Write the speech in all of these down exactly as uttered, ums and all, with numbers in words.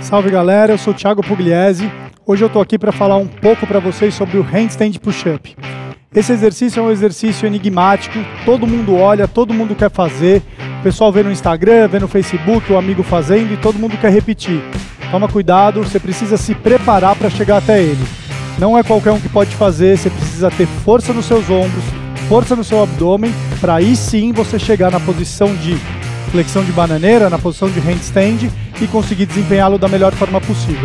Salve galera, eu sou o Thiago Pugliese. Hoje eu tô aqui para falar um pouco para vocês sobre o Handstand Push-Up. Esse exercício é um exercício enigmático, todo mundo olha, todo mundo quer fazer. O pessoal vê no Instagram, vê no Facebook, o amigo fazendo e todo mundo quer repetir. Toma cuidado, você precisa se preparar para chegar até ele. Não é qualquer um que pode fazer, você precisa ter força nos seus ombros, força no seu abdômen, para aí sim você chegar na posição de flexão de bananeira, na posição de handstand e conseguir desempenhá-lo da melhor forma possível.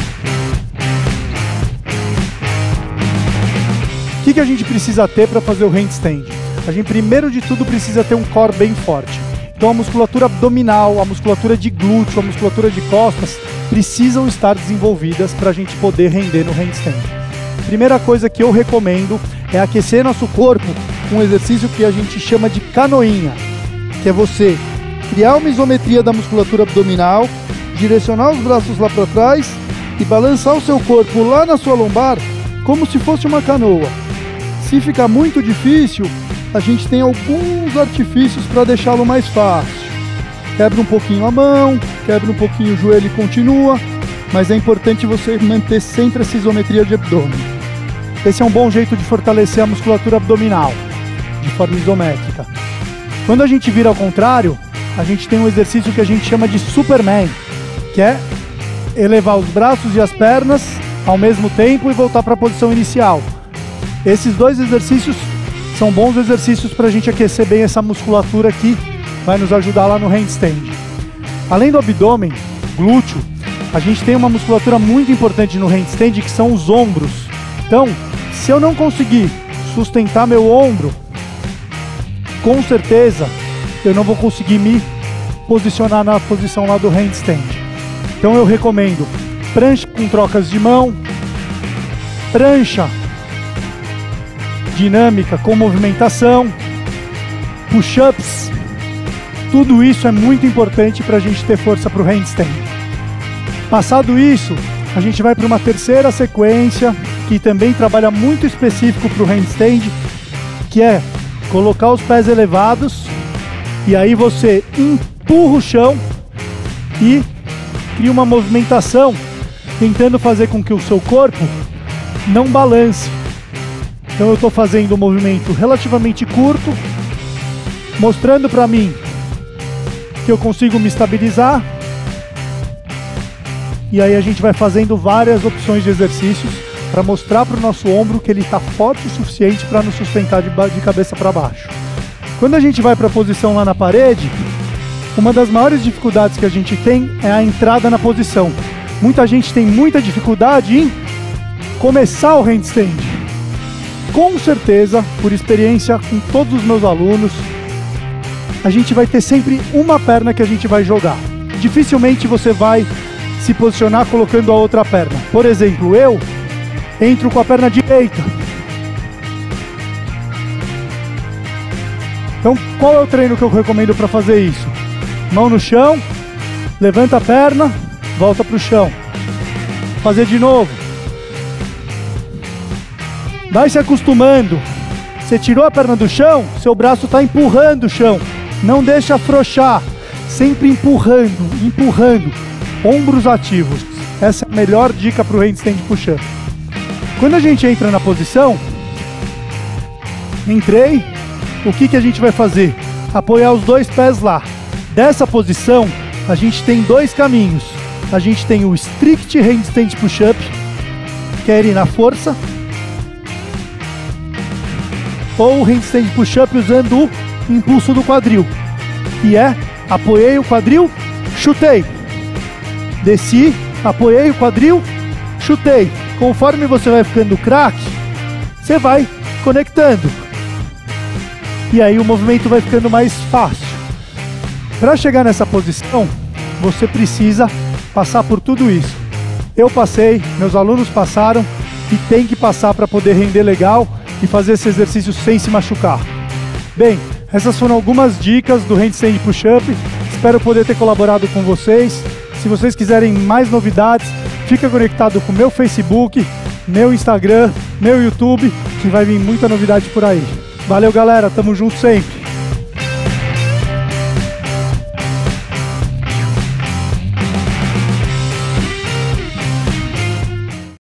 O que, que a gente precisa ter para fazer o handstand? A gente primeiro de tudo precisa ter um core bem forte. Então a musculatura abdominal, a musculatura de glúteo, a musculatura de costas precisam estar desenvolvidas para a gente poder render no handstand. Primeira coisa que eu recomendo é aquecer nosso corpo com um exercício que a gente chama de canoinha, que é você criar uma isometria da musculatura abdominal, direcionar os braços lá para trás e balançar o seu corpo lá na sua lombar como se fosse uma canoa. Se ficar muito difícil, a gente tem alguns artifícios para deixá-lo mais fácil. Quebra um pouquinho a mão, quebra um pouquinho o joelho e continua, mas é importante você manter sempre essa isometria de abdômen. Esse é um bom jeito de fortalecer a musculatura abdominal, de forma isométrica. Quando a gente vira ao contrário, a gente tem um exercício que a gente chama de Superman, que é elevar os braços e as pernas ao mesmo tempo e voltar para a posição inicial. Esses dois exercícios são bons exercícios para a gente aquecer bem essa musculatura que vai nos ajudar lá no handstand. Além do abdômen, glúteo, a gente tem uma musculatura muito importante no handstand que são os ombros. Então, se eu não conseguir sustentar meu ombro, com certeza eu não vou conseguir me posicionar na posição lá do handstand. Então eu recomendo prancha com trocas de mão, prancha dinâmica com movimentação, push-ups. Tudo isso é muito importante para a gente ter força para o handstand. Passado isso, a gente vai para uma terceira sequência que também trabalha muito específico para o handstand, que é colocar os pés elevados e aí você empurra o chão e cria uma movimentação tentando fazer com que o seu corpo não balance. Então eu estou fazendo um movimento relativamente curto, mostrando para mim que eu consigo me estabilizar. E aí a gente vai fazendo várias opções de exercícios para mostrar para o nosso ombro que ele está forte o suficiente para nos sustentar de, de cabeça para baixo. Quando a gente vai para a posição lá na parede, uma das maiores dificuldades que a gente tem é a entrada na posição. Muita gente tem muita dificuldade em começar o handstand. Com certeza, por experiência com todos os meus alunos, a gente vai ter sempre uma perna que a gente vai jogar. Dificilmente você vai se posicionar colocando a outra perna. Por exemplo, eu entro com a perna direita. Então, qual é o treino que eu recomendo para fazer isso? Mão no chão, levanta a perna, volta para o chão. Fazer de novo. Vai se acostumando. Você tirou a perna do chão, seu braço está empurrando o chão. Não deixa afrouxar. Sempre empurrando, empurrando. Ombros ativos. Essa é a melhor dica para o handstand push-up. Quando a gente entra na posição, entrei, o que, que a gente vai fazer? Apoiar os dois pés lá. Dessa posição, a gente tem dois caminhos. A gente tem o strict handstand push-up, que é ir na força, ou o handstand push-up usando o impulso do quadril, que é apoiei o quadril, chutei, desci, apoiei o quadril, chutei. Conforme você vai ficando craque, você vai conectando. E aí o movimento vai ficando mais fácil. Para chegar nessa posição, você precisa passar por tudo isso. Eu passei, meus alunos passaram e tem que passar para poder render legal e fazer esse exercício sem se machucar. Bem, essas foram algumas dicas do handstand push-up. Espero poder ter colaborado com vocês. Se vocês quiserem mais novidades, fica conectado com o meu Facebook, meu Instagram, meu YouTube, que vai vir muita novidade por aí. Valeu galera, tamo junto sempre!